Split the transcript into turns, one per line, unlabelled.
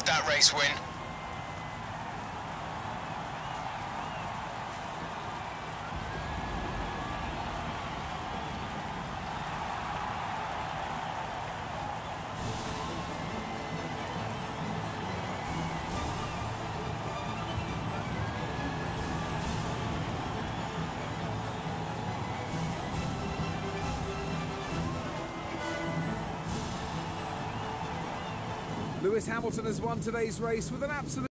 that race win.
Lewis Hamilton has won today's race with an absolute